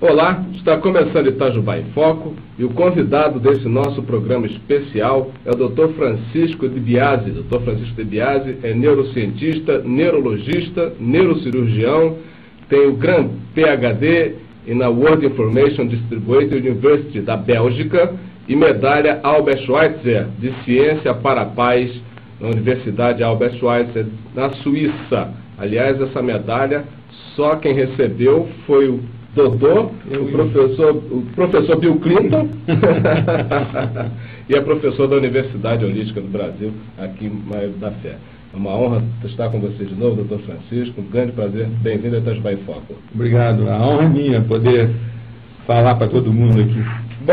Olá, está começando Itajubá em Foco e o convidado desse nosso programa especial é o Dr. Francisco de Biasi. Dr. Francisco de Biasi é neurocientista, neurologista, neurocirurgião, tem o Grand PhD na World Information Distributed University da Bélgica e medalha Albert Schweitzer de Ciência para a Paz na Universidade Albert Schweitzer, na Suíça. Aliás, essa medalha só quem recebeu foi o doutor, o professor Bill Clinton e é professor da Universidade Holística do Brasil, aqui em Maio da Fé. É uma honra estar com você de novo, doutor Francisco, um grande prazer, bem-vindo a Itajubá em Foco. Obrigado, a honra é minha poder falar para todo mundo aqui.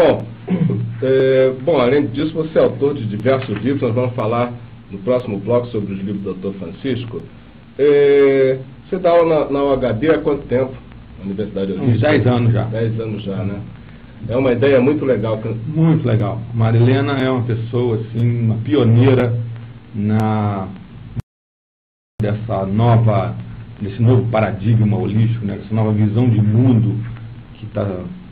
Bom, além disso, você é autor de diversos livros, nós vamos falar no próximo bloco sobre os livros do doutor Francisco. Você dá aula na UHB há quanto tempo? Universidade Holística? Uns 10 anos já. 10 anos já, né? É uma ideia muito legal. Muito legal. Marilena é uma pessoa, assim, uma pioneira desse novo paradigma holístico, né? Essa nova visão de mundo que está,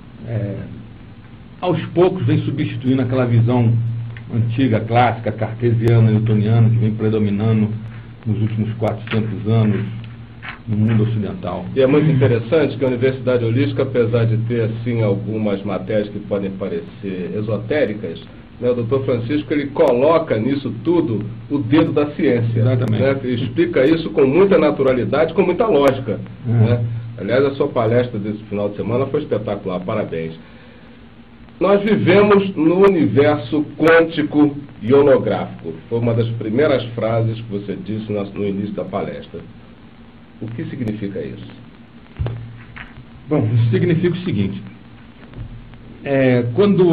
aos poucos, vem substituindo aquela visão antiga, clássica, cartesiana, newtoniana, que vem predominando nos últimos 400 anos no mundo ocidental. E é muito interessante que a Universidade Holística, apesar de ter assim algumas matérias que podem parecer esotéricas, né, o doutor Francisco ele coloca nisso tudo o dedo da ciência. Exatamente. Né, ele explica isso com muita naturalidade, com muita lógica. Né? Aliás, a sua palestra desse final de semana foi espetacular, parabéns. Nós vivemos no universo quântico e holográfico. Foi uma das primeiras frases que você disse no início da palestra. O que significa isso? Bom, isso significa o seguinte. Quando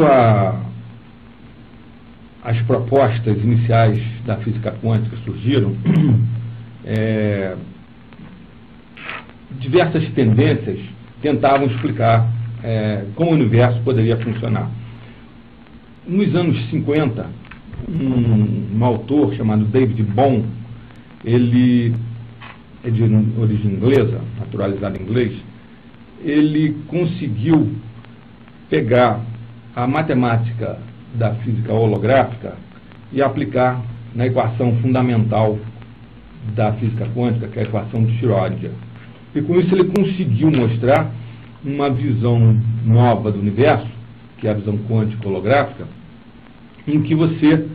as propostas iniciais da física quântica surgiram, diversas tendências tentavam explicar como o universo poderia funcionar. Nos anos 50, um autor chamado David Bohm, ele é de origem inglesa, naturalizado em inglês, ele conseguiu pegar a matemática da física holográfica e aplicar na equação fundamental da física quântica, que é a equação de Schrödinger. E com isso ele conseguiu mostrar uma visão nova do universo, que é a visão quântica holográfica, em que você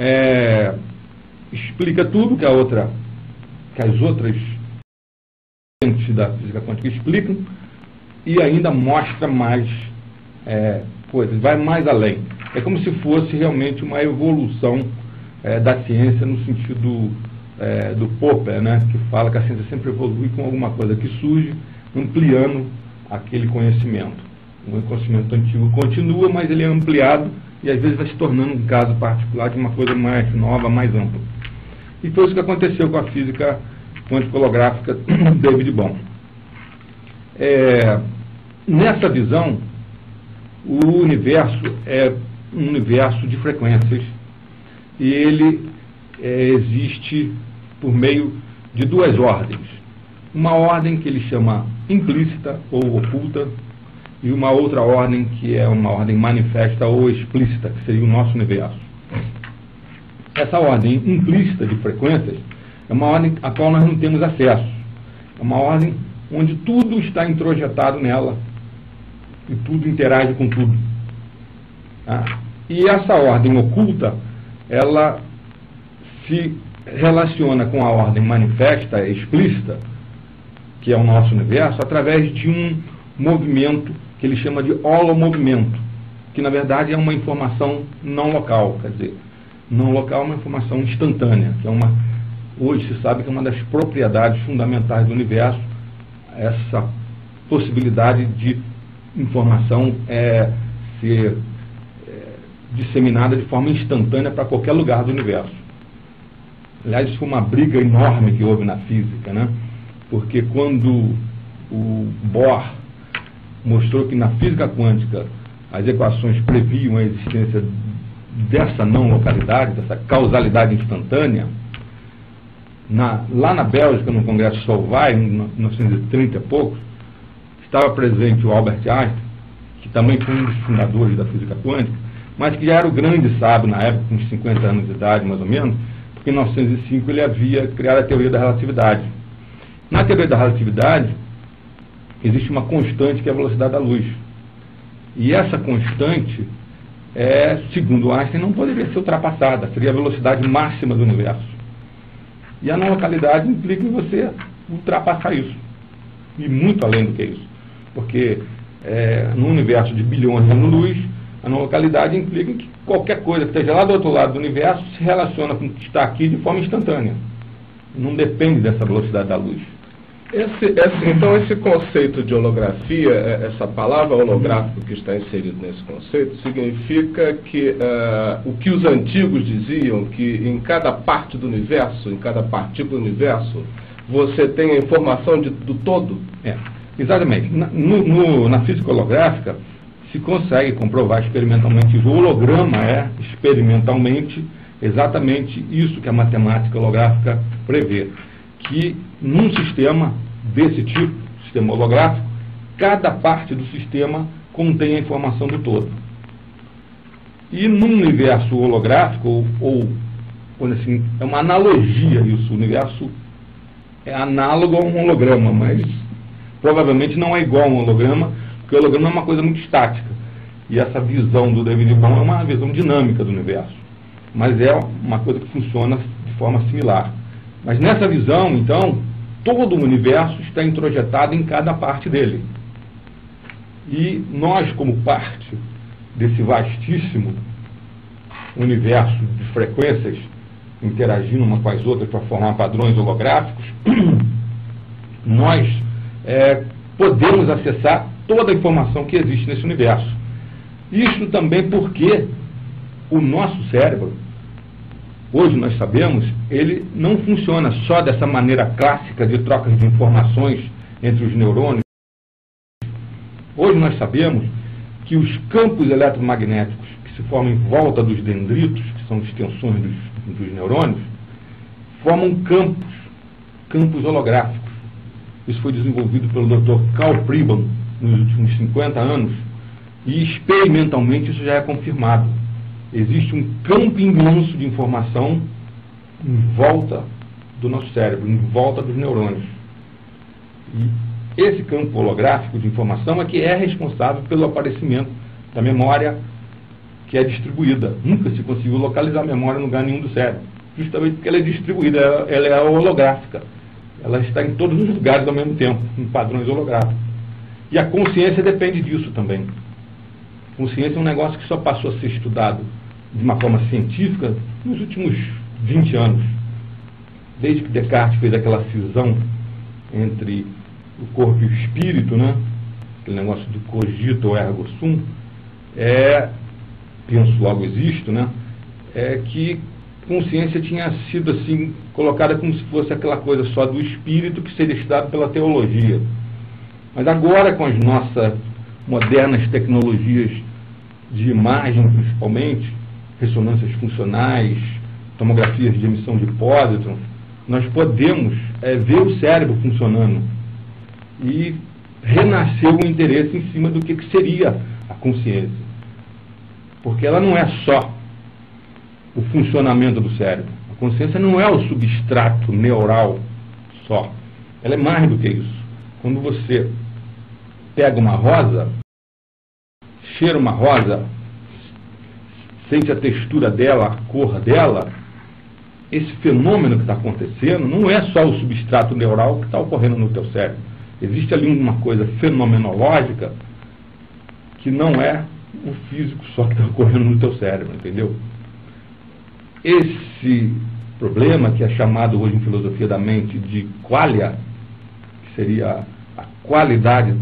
explica tudo que as outras da física quântica explicam e ainda mostra mais coisas, vai mais além. É como se fosse realmente uma evolução da ciência no sentido do Popper, né, que fala que a ciência sempre evolui com alguma coisa que surge, ampliando aquele conhecimento. O conhecimento antigo continua, mas ele é ampliado e às vezes vai se tornando um caso particular de uma coisa mais nova, mais ampla. E foi isso que aconteceu com a física quântica holográfica do David Bohm. Nessa visão, o universo é um universo de frequências e ele existe por meio de duas ordens. Uma ordem que ele chama implícita ou oculta e uma outra ordem que é uma ordem manifesta ou explícita, que seria o nosso universo. Essa ordem implícita de frequências é uma ordem a qual nós não temos acesso. É uma ordem onde tudo está introjetado nela e tudo interage com tudo. E essa ordem oculta, ela se relaciona com a ordem manifesta, explícita, que é o nosso universo, através de um movimento que ele chama de holomovimento, que na verdade é uma informação não local, quer dizer, não local é uma informação instantânea, que hoje se sabe que é uma das propriedades fundamentais do universo, essa possibilidade de informação ser disseminada de forma instantânea para qualquer lugar do universo. Aliás, isso foi uma briga enorme que houve na física, né? Porque quando o Bohr mostrou que na física quântica as equações previam a existência dessa não localidade, dessa causalidade instantânea, lá na Bélgica, no Congresso Solvay, em 1930 e poucos, estava presente o Albert Einstein, que também foi um dos fundadores da física quântica, mas que já era o grande sábio na época, com uns 50 anos de idade, mais ou menos, porque em 1905 ele havia criado a teoria da relatividade. Na teoria da relatividade, existe uma constante que é a velocidade da luz. E essa constante, segundo Einstein, não poderia ser ultrapassada, seria a velocidade máxima do universo. E a não localidade implica em você ultrapassar isso. E muito além do que isso. Porque no universo de bilhões de anos-luz, a não localidade implica que qualquer coisa que esteja lá do outro lado do universo se relaciona com o que está aqui de forma instantânea. Não depende dessa velocidade da luz. Então, esse conceito de holografia, essa palavra holográfico que está inserido nesse conceito, significa que o que os antigos diziam, que em cada parte do universo, em cada partícula do universo, você tem a informação do todo? Exatamente. Na física holográfica, se consegue comprovar experimentalmente isso. O holograma é, experimentalmente, exatamente isso que a matemática holográfica prevê. Que num sistema desse tipo, sistema holográfico, cada parte do sistema contém a informação do todo. E num universo holográfico, ou assim, é uma analogia isso, o universo é análogo a um holograma, mas provavelmente não é igual a um holograma, porque o holograma é uma coisa muito estática. E essa visão do David Bohm é uma visão dinâmica do universo. Mas é uma coisa que funciona de forma similar. Mas nessa visão, então, todo o universo está introjetado em cada parte dele. E nós, como parte desse vastíssimo universo de frequências interagindo uma com as outras para formar padrões holográficos, nós podemos acessar toda a informação que existe nesse universo. Isso também porque o nosso cérebro, hoje nós sabemos, ele não funciona só dessa maneira clássica de troca de informações entre os neurônios. Hoje nós sabemos que os campos eletromagnéticos que se formam em volta dos dendritos, que são extensões dos neurônios, formam campos holográficos. Isso foi desenvolvido pelo Dr. Carl Pribban nos últimos 50 anos e experimentalmente isso já é confirmado. Existe um campo imenso de informação em volta do nosso cérebro, em volta dos neurônios. E esse campo holográfico de informação é que é responsável pelo aparecimento da memória que é distribuída. Nunca se conseguiu localizar a memória em lugar nenhum do cérebro, justamente porque ela é distribuída, ela é holográfica. Ela está em todos os lugares ao mesmo tempo, em padrões holográficos. E a consciência depende disso também. Consciência é um negócio que só passou a ser estudado de uma forma científica nos últimos 20 anos. Desde que Descartes fez aquela cisão entre o corpo e o espírito, né? Aquele negócio do cogito ergo sum, penso logo existo, né? Que consciência tinha sido assim colocada como se fosse aquela coisa só do espírito que seria estudado pela teologia. Mas agora, com as nossas modernas tecnologias de imagem, principalmente, ressonâncias funcionais, tomografias de emissão de pósitrons, nós podemos ver o cérebro funcionando e renasceu o interesse em cima do que seria a consciência. Porque ela não é só o funcionamento do cérebro. A consciência não é o substrato neural só. Ela é mais do que isso. Quando você pega uma rosa, cheira uma rosa, sente a textura dela, a cor dela, esse fenômeno que está acontecendo não é só o substrato neural que está ocorrendo no teu cérebro. Existe ali uma coisa fenomenológica que não é o físico só que está ocorrendo no teu cérebro, entendeu? Esse problema, que é chamado hoje em filosofia da mente de qualia, que seria a qualidade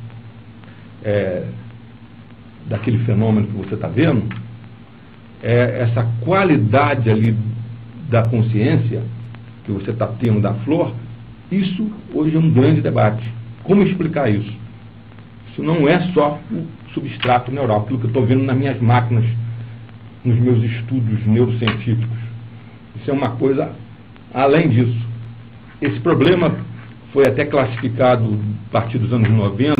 daquele fenômeno que você está vendo, essa qualidade ali da consciência que você está tendo da flor, isso hoje é um grande debate. Como explicar isso? Isso não é só o substrato neural, aquilo que eu estou vendo nas minhas máquinas, nos meus estudos neurocientíficos. Isso é uma coisa além disso. Esse problema foi até classificado a partir dos anos 90